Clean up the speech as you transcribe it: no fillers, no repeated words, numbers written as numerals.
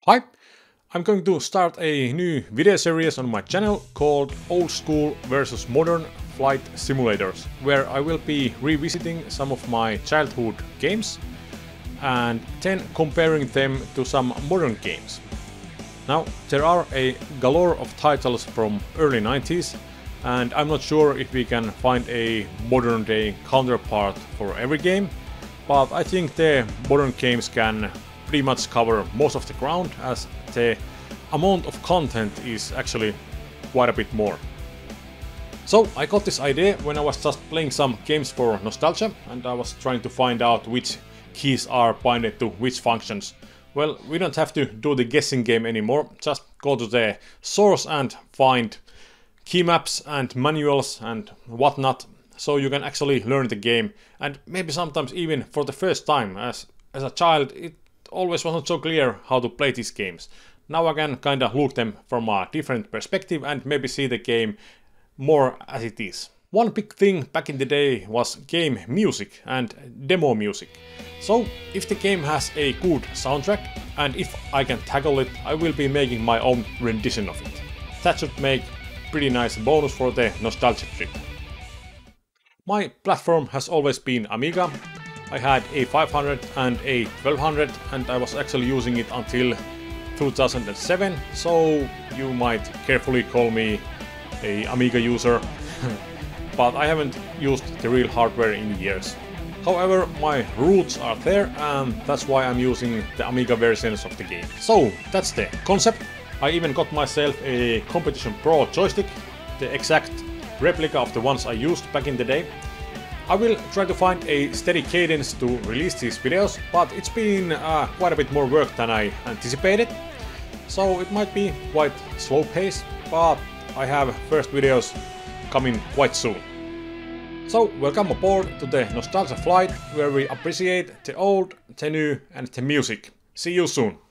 Hi, I'm going to start a new video series on my channel called Old School versus Modern Flight Simulators, where I will be revisiting some of my childhood games and then comparing them to some modern games. Now, there are a galore of titles from early 90s, and I'm not sure if we can find a modern day counterpart for every game, but I think the modern games can pretty much cover most of the ground, as the amount of content is actually quite a bit more. So I got this idea when I was just playing some games for nostalgia, and I was trying to find out which keys are binded to which functions. Well, we don't have to do the guessing game anymore, just go to the source and find key maps and manuals and whatnot, so you can actually learn the game, and maybe sometimes even for the first time. As a child it always wasn't so clear how to play these games. Now I can kinda look them from a different perspective and maybe see the game more as it is. One big thing back in the day was game music and demo music. So if the game has a good soundtrack and if I can tackle it, I will be making my own rendition of it. That should make pretty nice bonus for the nostalgia trip. My platform has always been Amiga. I had a 500 and a 1200 and I was actually using it until 2007, so you might carefully call me a Amiga user, but I haven't used the real hardware in years. However, my roots are there and that's why I'm using the Amiga versions of the game. So that's the concept. I even got myself a Competition Pro joystick, the exact replica of the ones I used back in the day. I will try to find a steady cadence to release these videos, but it's been quite a bit more work than I anticipated. So it might be quite slow pace, but I have first videos coming quite soon. So welcome aboard to the Nostalgia Flight, where we appreciate the old, the new and the music. See you soon!